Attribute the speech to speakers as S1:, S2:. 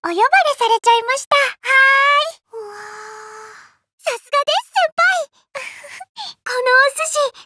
S1: お呼ばれされちゃいました。さすがです、先輩。このお寿司、